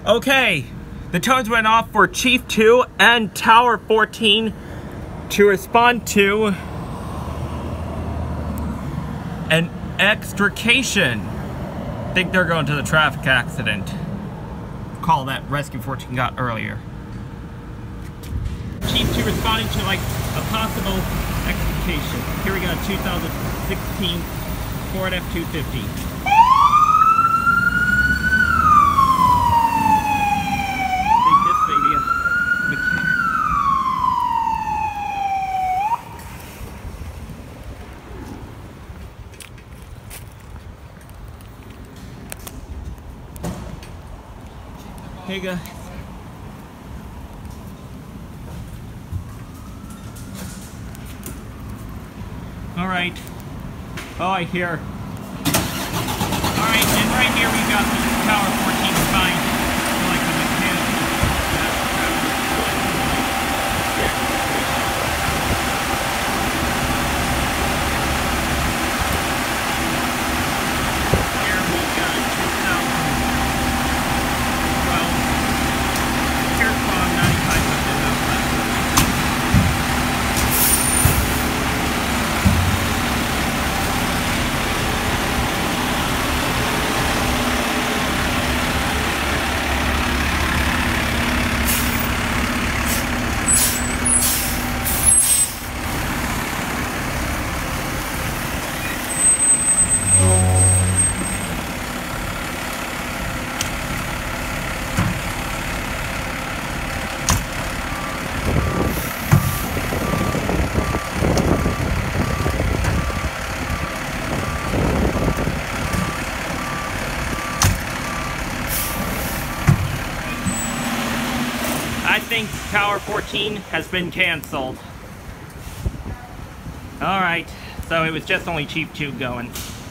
Okay, the tones went off for Chief 2 and Tower 14 to respond to an extrication. I think they're going to the traffic accident. Call that Rescue 14 got earlier. Chief 2 responding to like a possible extrication. Here we go, 2016 Ford F-250. Hey guys. Alright. Oh, I hear. Alright, and right here we've got the Tower 14 sign. Like the mechanic. Here we got 2012. Here's bomb 95 of the outlet. I think Tower 14 has been canceled. Alright, so it was just only Chief 2 going.